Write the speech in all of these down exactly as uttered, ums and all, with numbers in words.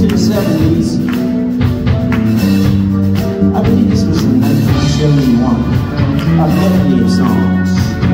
the seventies. I believe this was in nineteen seventy-one. A medley of songs.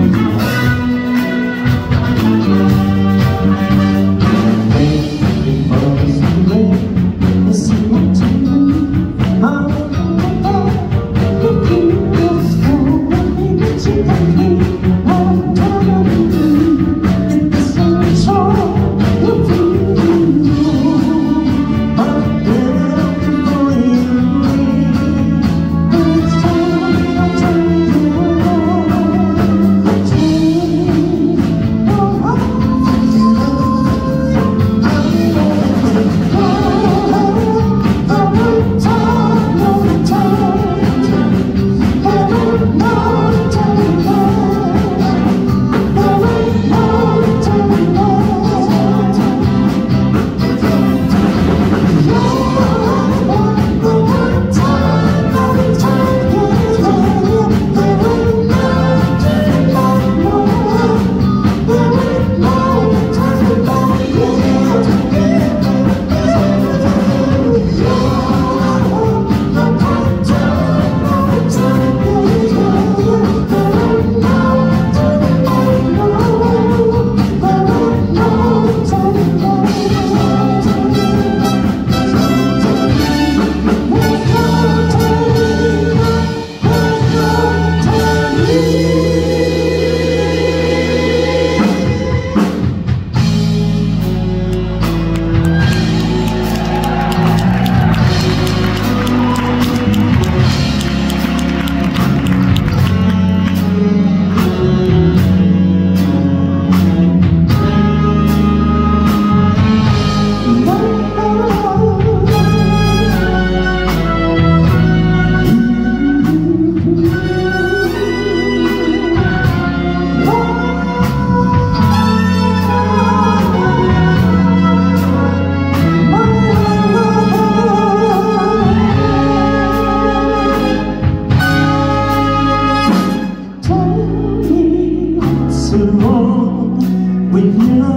When you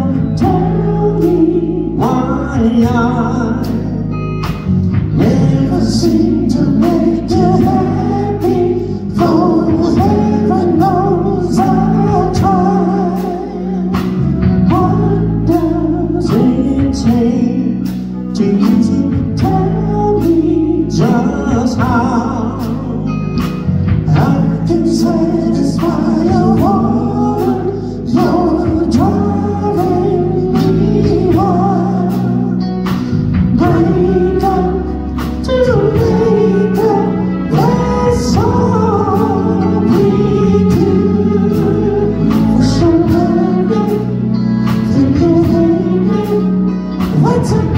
tell me why I never seem to make you happy, though heaven knows I'll try. What does it take to tell me just how I can satisfy your heart? You're driving me wild. Break up to make up. That's all we do. For so long, think you'll hate me. What's up?